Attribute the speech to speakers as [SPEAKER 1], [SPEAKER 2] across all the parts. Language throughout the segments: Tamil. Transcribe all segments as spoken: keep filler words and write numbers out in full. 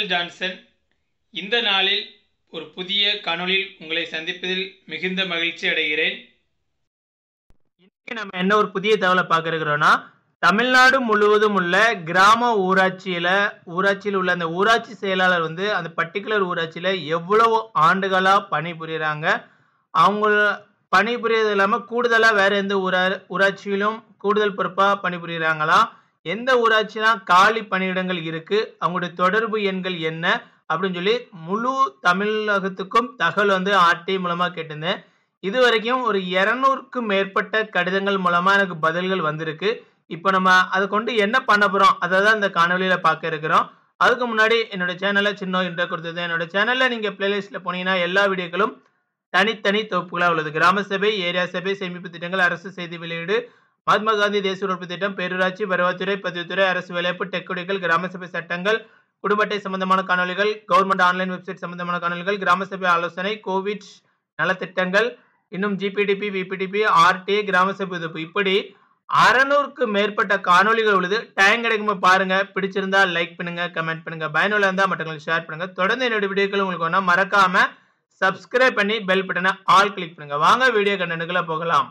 [SPEAKER 1] Michael Johnson. இந்த நாளில் ஒரு புதிய காணொளியில் உங்களை சந்திப்பதில் மிகுந்த மகிழ்ச்சி அடைகிறேன்.
[SPEAKER 2] இன்னைக்கு நம்ம என்ன ஒரு புதிய தகவலை பார்க்க இருக்கிறோம்னா, தமிழ்நாடு முழுவதும் உள்ள கிராம ஊராட்சியில ஊராட்சியில் உள்ள அந்த ஊராட்சி செயலாளர் வந்து அந்த பர்டிகுலர் ஊராட்சியில எவ்வளவு ஆண்டுகளா பணிபுரியுறாங்க, அவங்க பணிபுரியது இல்லாம கூடுதலா வேற எந்த ஊரா ஊராட்சியிலும் கூடுதல் பொறுப்பா பணிபுரியுறாங்களா, எந்த ஊராட்சிலாம் காலி பணியிடங்கள் இருக்கு, அவங்களுடைய தொடர்பு எண்கள் என்ன அப்படின்னு சொல்லி முழு தமிழகத்துக்கும் தகவல் வந்து ஆர்டி மூலமா கேட்டிருந்தேன். இது வரைக்கும் ஒரு இருநூறுக்கும் மேற்பட்ட கடிதங்கள் மூலமா எனக்கு பதில்கள் வந்திருக்கு. இப்போ நம்ம அதை கொண்டு என்ன பண்ண போறோம் அதை தான் இந்த காணொலியில பார்க்க இருக்கிறோம். அதுக்கு முன்னாடி என்னோட சேனல்ல சின்ன இன்ட்ரோ கொடுத்தது. என்னோட சேனல்ல நீங்க பிளேலிஸ்ட்ல போனீங்கன்னா எல்லா வீடியோக்களும் தனித்தனி தொகுப்புகளா உள்ளது. கிராம சபை, ஏரியா சபை, சேமிப்பு திட்டங்கள், அரசு செய்தி வெளியீடு, மகாத்மா காந்தி தேசிய உறுப்பு திட்டம், பேரூராட்சி, வருவாய்த்துறை, பதிவுத்துறை, அரசு வேலைவாய்ப்பு, டெக்குடிகள், கிராம சபை சட்டங்கள், குடும்ப அட்டை சம்பந்தமான காணொலிகள், கவர்மெண்ட் ஆன்லைன் வெப்சைட் சம்பந்தமான காணொலிகள், கிராம சபை ஆலோசனை, கோவிட் நலத்திட்டங்கள், இன்னும் ஜிபிடிபி, விபிடிபி, ஆர்டிஏ, கிராம சபை உதவி, இப்படி அறுநூறுக்கு மேற்பட்ட காணொலிகள் உள்ளது. டைம் கிடைக்கும்போது பாருங்க. பிடிச்சிருந்தா லைக் பண்ணுங்க, கமெண்ட் பண்ணுங்க, பயனுள்ள இருந்தா மற்றவங்களுக்கு ஷேர் பண்ணுங்க. தொடர்ந்து என்னோட வீடியோக்கள் உங்களுக்கு வேணா மறக்காம சப்ஸ்கிரைப் பண்ணி பெல் பட்டனை ஆல் கிளிக் பண்ணுங்க. வாங்க வீடியோ கண்டென்ட்குள்ள போகலாம்.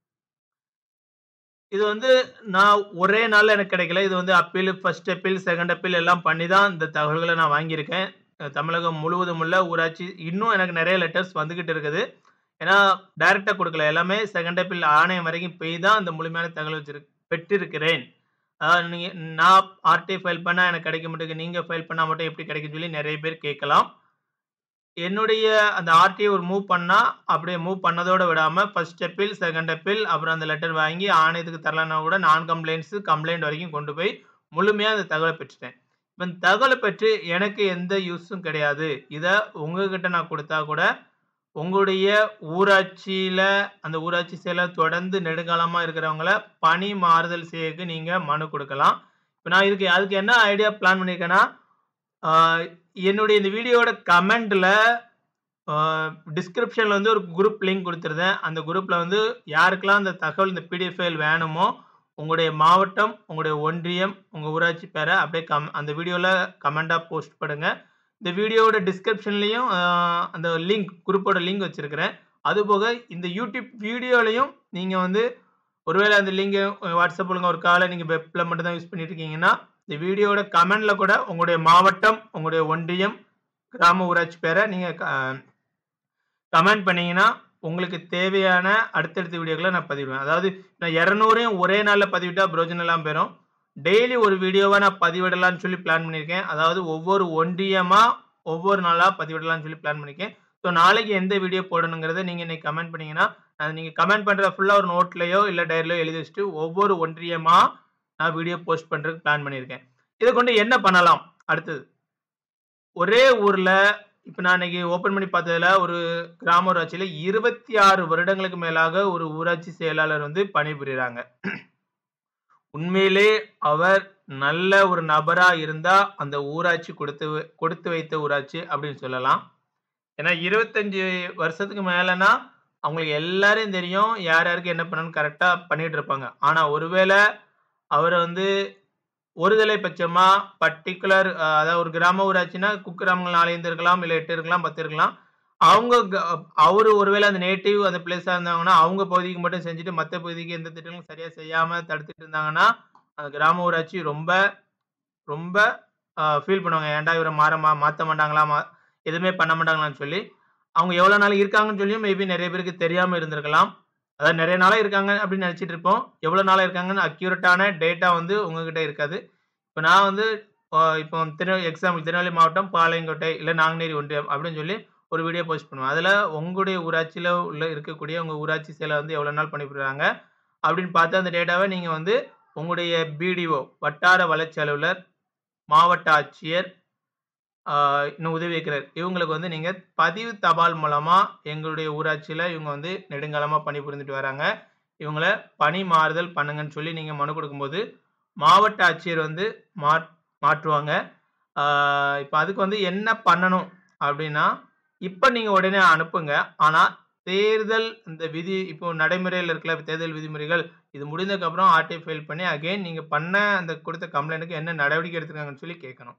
[SPEAKER 2] இது வந்து நான் ஒரே நாள்ல எனக்கு கிடைக்கல. இது வந்து appeal, first appeal, second appeal எல்லாம் பண்ணி தான் இந்த தகவல்களை நான் வாங்கியிருக்கேன். தமிழகம் முழுவதும் உள்ள ஊராட்சி இன்னும் எனக்கு நிறைய லெட்டர்ஸ் வந்துகிட்டு இருக்குது. ஏன்னா டைரக்டா கொடுக்கல, எல்லாமே செகண்ட் அப்பீல் ஆணையம் வரைக்கும் போய் தான் இந்த முழுமையான தகவல் வச்சிரு பெற்றிருக்கிறேன். அதாவது நீங்க நான் ஆர்டி ஃபைல் பண்ணா எனக்கு கிடைக்க மாட்டேங்குது, நீங்க ஃபைல் பண்ணா மட்டும் எப்படி கிடைக்குன்னு சொல்லி நிறைய பேர் கேட்கலாம். என்னுடைய அந்த ஆர்டிஐ ஒரு மூவ் பண்ணா அப்படியே மூவ் பண்ணதோட விடாம ஃபர்ஸ்ட் அப்பீல், செகண்ட் அப்பீல், அப்புறம் அந்த லெட்டர் வாங்கி ஆணையத்துக்கு தரலன்னா கூட நான் கம்ப்ளைண்ட்ஸ் கம்ப்ளைண்ட் வரைக்கும் கொண்டு போய் முழுமையா அந்த தகவலை பெற்றுட்டேன். இப்போ இந்த தகவலை பெற்று எனக்கு எந்த யூஸும் கிடையாது. இதை உங்ககிட்ட நான் கொடுத்தா கூட உங்களுடைய ஊராட்சியில அந்த ஊராட்சி செயலர் தொடர்ந்து நெடுங்காலமா இருக்கிறவங்கள பணி மாறுதல் செய்யக்கு நீங்க மனு கொடுக்கலாம். இப்போ நான் இதுக்கு அதுக்கு என்ன ஐடியா பிளான் பண்ணியிருக்கேன்னா, என்னுடைய இந்த வீடியோட கமெண்ட்ல டிஸ்கிரிப்ஷன்ல வந்து ஒரு குரூப் லிங்க் கொடுத்துருந்தேன். அந்த குரூப்ல வந்து யாருக்கெல்லாம் அந்த தகவல் இந்த பிடிஎஃப் ஃபைல் வேணுமோ உங்களுடைய மாவட்டம், உங்களுடைய ஒன்றியம், உங்க ஊராட்சி பேரை அப்படியே கம் அந்த வீடியோல கமெண்டா போஸ்ட் பண்ணுங்க. இந்த வீடியோவோட டிஸ்கிரிப்ஷன்லையும் அந்த லிங்க் குரூப்போட லிங்க் வச்சிருக்கிறேன். அதுபோக இந்த யூடியூப் வீடியோலையும் நீங்க வந்து ஒருவேளை அந்த லிங்கை வாட்ஸ்அப்ல ஒரு காலை நீங்க வெப்ல மட்டும் தான் யூஸ் பண்ணிட்டு இருக்கீங்கன்னா இந்த வீடியோட கமெண்ட்ல கூட உங்களுடைய மாவட்டம், உங்களுடைய ஒன்றியம், கிராம ஊராட்சி பேரை நீங்க கமெண்ட் பண்ணீங்கன்னா உங்களுக்கு தேவையான அடுத்தடுத்த வீடியோக்களை நான் பதிவிடுவேன். அதாவது நான் இருநூறையும் ஒரே நாளில் பதிவிட்டா பிரோஜனம் எல்லாம் பெறும். டெய்லி ஒரு வீடியோவா நான் பதிவிடலாம்னு சொல்லி பிளான் பண்ணியிருக்கேன். அதாவது ஒவ்வொரு ஒன்றியமா ஒவ்வொரு நாளா பதிவிடலாம்னு சொல்லி பிளான் பண்ணியிருக்கேன். ஸோ நாளைக்கு எந்த வீடியோ போடணுங்கிறத நீங்க இன்னைக்கு கமெண்ட் பண்ணீங்கன்னா நீங்க கமெண்ட் பண்ற ஃபுல்லா ஒரு நோட்லயோ இல்ல டைரியிலயோ எழுதி வச்சுட்டு ஒவ்வொரு ஒன்றியமா நான் வீடியோ போஸ்ட் பண்றதுக்கு பிளான் பண்ணியிருக்கேன். இதை கொண்டு என்ன பண்ணலாம் அடுத்தது? ஒரே ஊர்ல இப்ப நான் இன்னைக்கு ஓபன் பண்ணி பார்த்ததுல ஒரு கிராம ஊராட்சியில இருபத்தி ஆறு வருடங்களுக்கு மேலாக ஒரு ஊராட்சி செயலாளர் வந்து பணிபுரியுறாங்க. உண்மையிலே அவர் நல்ல ஒரு நபரா இருந்தா அந்த ஊராட்சி கொடுத்து கொடுத்து வைத்த ஊராட்சி அப்படின்னு சொல்லலாம். ஏன்னா இருபத்தஞ்சு வருஷத்துக்கு மேலனா அவங்களுக்கு எல்லாரையும் தெரியும், யார் யாருக்கு என்ன பண்ணணும்னு கரெக்டா பண்ணிட்டு இருப்பாங்க. ஆனா ஒருவேளை அவரை வந்து ஒருதலை பட்சமா பர்டிகுலர் அதாவது ஒரு கிராம ஊராட்சினா குக்கிராமங்கள் நாலு ஐந்து இருக்கலாம், இல்லை எட்டு இருக்கலாம், பத்து இருக்கலாம். அவங்க அவரு ஒருவேளை அந்த நேட்டிவ் அந்த பிளேஸா இருந்தாங்கன்னா அவங்க பகுதிக்கு மட்டும் செஞ்சுட்டு மற்ற பகுதிக்கு எந்த திட்டங்களும் சரியா செய்யாம தடுத்துட்டு இருந்தாங்கன்னா அந்த கிராம ஊராட்சி ரொம்ப ரொம்ப ஃபீல் பண்ணுவாங்க. ஏன்டா இவரை மாற மா மாற்ற மாட்டாங்களா, மா எதுவுமே பண்ண மாட்டாங்களான்னு சொல்லி. அவங்க எவ்வளோ நாள் இருக்காங்கன்னு சொல்லியும் மேபி நிறைய பேருக்கு தெரியாம இருந்திருக்கலாம். அதாவது நிறைய நாளாக இருக்காங்க அப்படின்னு நினச்சிட்டு இருப்போம். எவ்வளோ நாளாக இருக்காங்கன்னு அக்யூரேட்டான டேட்டா வந்து உங்ககிட்ட இருக்காது. இப்போ நான் வந்து இப்போ திருநெல்வேலி எக்ஸாம்பிள் திருநெல்வேலி மாவட்டம் பாளையங்கோட்டை இல்லை நாங்குநேரி ஒன்றியம் அப்படின்னு சொல்லி ஒரு வீடியோ போஸ்ட் பண்ணுவேன். அதில் உங்களுடைய ஊராட்சியில் உள்ள இருக்கக்கூடிய உங்கள் ஊராட்சி செயலர் வந்து எவ்வளோ நாள் பண்ணிவிடுறாங்க அப்படின்னு பார்த்து அந்த டேட்டாவை நீங்கள் வந்து உங்களுடைய பிடிஓ வட்டார வளர்ச்சி அலுவலர், மாவட்ட ஆட்சியர், இன்னும் உதவி இயக்குனர் இவங்களுக்கு வந்து நீங்கள் பதிவு தபால் மூலமாக எங்களுடைய ஊராட்சியில் இவங்க வந்து நெடுங்காலமாக பணிபுரிந்துட்டு வராங்க, இவங்களை பணி மாறுதல் பண்ணுங்கன்னு சொல்லி நீங்கள் மனு கொடுக்கும்போது மாவட்ட ஆட்சியர் வந்து மா மாற்றுவாங்க. இப்போ அதுக்கு வந்து என்ன பண்ணணும் அப்படின்னா, இப்போ நீங்கள் உடனே அனுப்புங்க. ஆனால் தேர்தல் இந்த விதி இப்போ நடைமுறையில் இருக்கல தேர்தல் விதிமுறைகள் இது முடிந்ததுக்கப்புறம் ஆர்டிஐ ஃபைல் பண்ணி அகைன் நீங்கள் பண்ண அந்த கொடுத்த கம்ப்ளைண்ட்டுக்கு என்ன நடவடிக்கை எடுத்துருக்காங்கன்னு சொல்லி கேட்கணும்.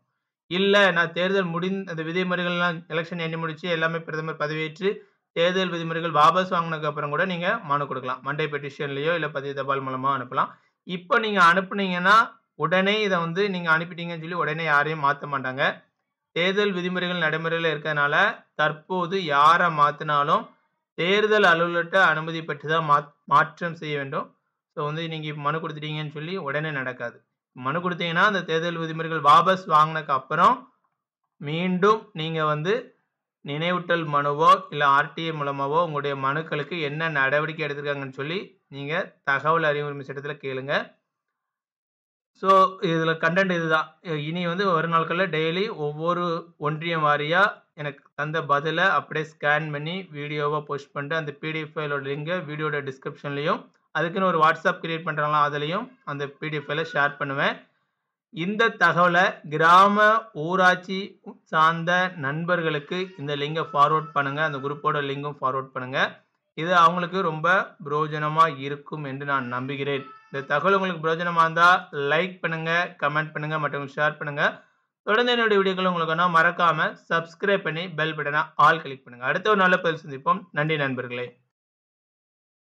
[SPEAKER 2] இல்ல நான் தேர்தல் முடிந்த அந்த விதிமுறைகள்லாம் எலெக்ஷன் எண்ணி முடிச்சு எல்லாமே பிரதமர் பதவியேற்று தேர்தல் விதிமுறைகள் வாபஸ் வாங்குனதுக்கு அப்புறம் கூட நீங்க மனு கொடுக்கலாம். மண்டே பெட்டிஷன்லயோ இல்ல பதிவு தபால் மூலமா அனுப்பலாம். இப்ப நீங்க அனுப்புனீங்கன்னா, உடனே இத வந்து நீங்க அனுப்பிட்டீங்கன்னு சொல்லி உடனே யாரையும் மாத்த மாட்டாங்க. தேர்தல் விதிமுறைகள் நடைமுறையில இருக்கறனால, தற்போது யார மாத்துனாலும் தேர்தல் அலுவலர்ட்ட அனுமதி பெற்று தான் மாத் மாற்றம் செய்ய வேண்டும். ஸோ வந்து நீங்க மனு குடுத்துட்டீங்கன்னு சொல்லி உடனே நடக்காது. மனு குடுத்தீங்கன்னா, அந்த தேர்தல் விதிமுறைகள் வாபஸ் வாங்குனதுக்கு அப்புறம், மீண்டும் நீங்க வந்து நினைவூட்டல் மனுவோ, இல்ல ஆர்டிஐ மூலமாவோ உங்களுடைய மனுக்களுக்கு என்ன நடவடிக்கை எடுத்திருக்காங்கன்னு சொல்லி, நீங்க தகவல் அறியும் உரிமை சட்டத்துல கேளுங்க. ஸோ இதுல கன்டென்ட் இதுதான். இனி வந்து வரும் நாட்கள்ல டெய்லி ஒவ்வொரு ஒன்றியம் வாரியா எனக்கு தந்த பதில அப்படியே ஸ்கேன் பண்ணி வீடியோவா போஸ்ட் பண்ணிட்டு, அந்த பிடிஎஃப் ஃபைலோட லிங்க வீடியோட டிஸ்கிரிப்ஷன்லயும், அதுக்குன்னு ஒரு வாட்ஸ்அப் கிரியேட் பண்றாங்களா, அதுலயும் அந்த பிடிஎஃப் ஃபைல ஷேர் பண்ணுவேன். இந்த தகவல கிராம, ஊராட்சி சார்ந்த நண்பர்களுக்கு இந்த லிங்க ஃபார்வர்ட் பண்ணுங்க. அந்த குரூப்போட லிங்கும் ஃபார்வர்ட் பண்ணுங்க. இது அவங்களுக்கு ரொம்ப பிரயோஜனமா இருக்கும் என்று நான் நம்புகிறேன். இந்த தகவல் உங்களுக்கு பிரயோஜனமா இருந்தா லைக் பண்ணுங்க, கமெண்ட் பண்ணுங்க, மற்றவங்களுக்கு ஷேர் பண்ணுங்க. தொடர்ந்து என்னுடைய வீடியோக்கள் உங்களுக்கு வேணும்னா மறக்காம சப்ஸ்கிரைப் பண்ணி பெல் பட்டன ஆல் கிளிக் பண்ணுங்க. அடுத்த ஒரு நல்ல பதிவில் சந்திப்போம். நன்றி நண்பர்களே.